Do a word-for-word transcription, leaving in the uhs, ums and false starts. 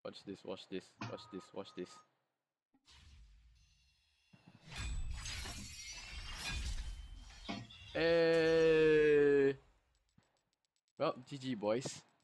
Watch this, watch this, watch this, watch this. Hey. Well, G G boys.